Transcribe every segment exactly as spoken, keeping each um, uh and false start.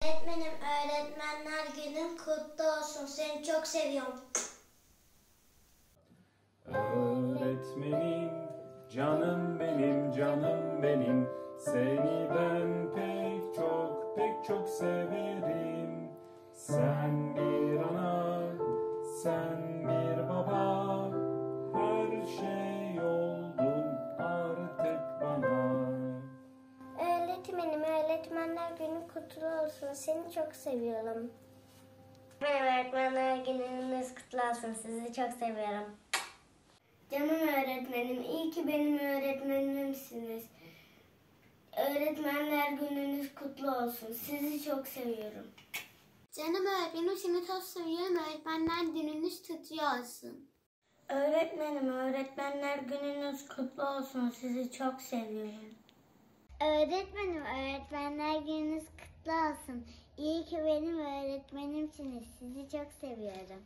Öğretmenim, öğretmenler günün kutlu olsun. Seni çok seviyorum. Öğretmenim, canım benim, canım benim. Seni ben pek çok, pek çok severim. Sen bir ana, sen bir baba. Her şey oldun artık bana. Öğretmenim, öğretmenler günü kutlu olsun. Seni çok seviyorum. Öğretmenler gününüz kutlu olsun. Sizi çok seviyorum. Canım öğretmenim, iyi ki benim öğretmenimsiniz. Öğretmenler gününüz kutlu olsun. Sizi çok seviyorum. Canım öğretmenim, seni çok seviyorum. Öğretmenler gününüz kutlu olsun. Öğretmenim, öğretmenler gününüz kutlu olsun. Sizi çok seviyorum. Öğretmenim, öğretmenler gününüz kutlu olsun. İyi ki benim öğretmenimsiniz. Sizi çok seviyorum.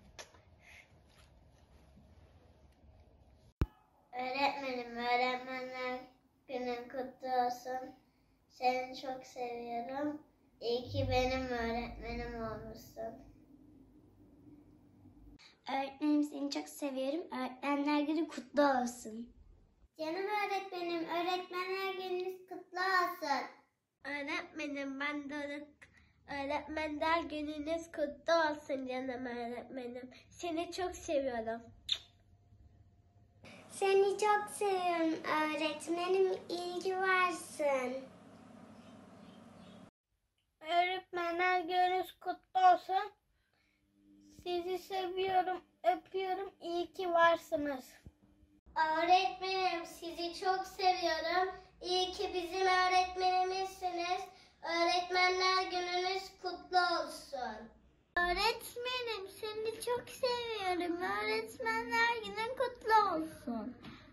Öğretmenim, öğretmenler günün kutlu olsun. Seni çok seviyorum. İyi ki benim öğretmenim olmuşsun. Öğretmenim, seni çok seviyorum. Öğretmenler günü kutlu olsun. Canım öğretmenim, öğretmenler gününüz kutlu olsun. Öğretmenim, ben de öğretmenler gününüz kutlu olsun canım öğretmenim. Seni çok seviyorum. Seni çok seviyorum öğretmenim. İyi ki varsın. Öğretmenler gününüz kutlu olsun. Sizi seviyorum, öpüyorum. İyi ki varsınız. Öğretmenim, sizi çok seviyorum. İyi ki bizim öğretmenimizsiniz. Öğretmenler gününüz kutlu olsun. Öğretmenim, seni çok seviyorum. Öğretmenler günün kutlu olsun.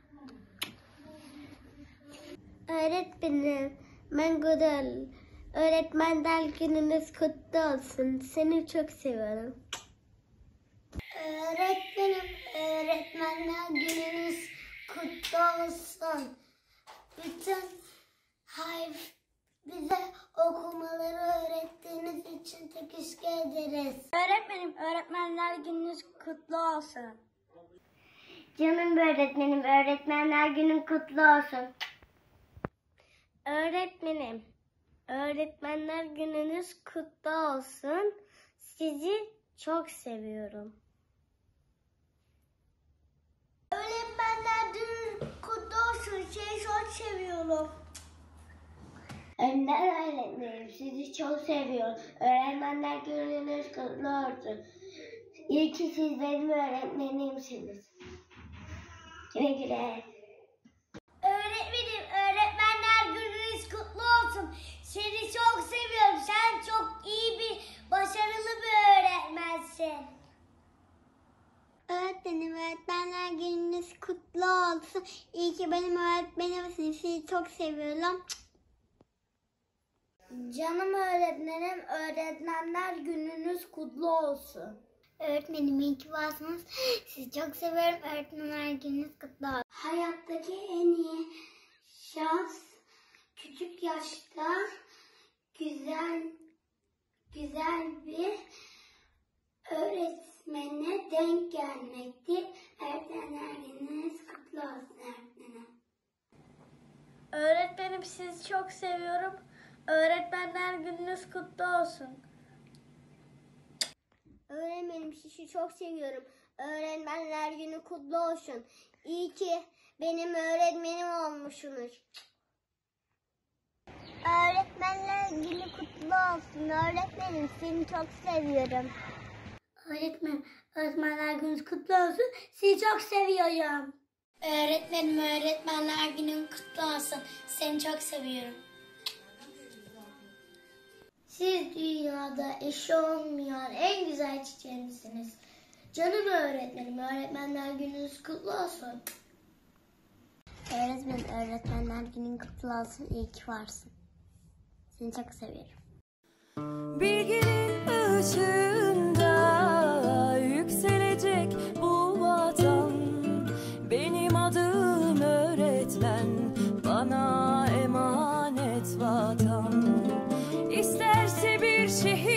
Öğretmenim, ben Gudel. Öğretmenler gününüz kutlu olsun. Seni çok seviyorum. Öğretmenim, öğretmenler gününüz kutlu olsun. Bütün hayır bize okumaları öğrettiğiniz için teşekkür ederiz. Öğretmenim, öğretmenler gününüz kutlu olsun. Canım öğretmenim, öğretmenler günün kutlu olsun. Öğretmenim, öğretmenler gününüz kutlu olsun. Sizi çok seviyorum. Öğretmenler gününüz kutlu olsun. Sizi çok seviyorum. Önder öğretmenim, sizi çok seviyorum. Öğretmenler gününüz kutlu olsun. İyi ki siz benim öğretmenimsiniz. Güle güle. Öğretmenim, öğretmenler gününüz kutlu olsun. Seni çok seviyorum. Sen çok iyi bir, başarılı bir öğretmensin. Öğretmenim, öğretmenler gününüz kutlu olsun. İyi ki benim öğretmenimsiniz. Sizi çok seviyorum. Canım öğretmenim, öğretmenler gününüz kutlu olsun. Öğretmenim, iyi ki varsınız. Sizi çok seviyorum. Öğretmenler gününüz kutlu olsun. Hayattaki en iyi şans küçük yaşta güzel güzel bir öğretmene denk gelmektir. Öğretmenler gününüz kutlu olsun öğretmenim. Öğretmenim, sizi çok seviyorum. Öğretmenler gününüz kutlu olsun. Öğretmenim, sizi çok seviyorum. Öğretmenler günü kutlu olsun. İyi ki benim öğretmenim olmuşsunuz. Öğretmenler günü kutlu olsun. Öğretmenim, seni çok seviyorum. Öğretmenim, öğretmenler günü kutlu olsun. Sizi çok seviyorum. Öğretmenim, öğretmenler günün kutlu olsun. Seni çok seviyorum. Siz dünyada eşi olmayan en güzel çiçeğimsiniz. Canım öğretmenim, öğretmenler gününüz kutlu olsun. Öğretmenim, öğretmenler günün kutlu olsun. İyi ki varsın. Seni çok seviyorum. Bilginin ışığında yükselecek bu vatan. Benim adım öğretmen, bana emanet vatan. İsterse bir şehir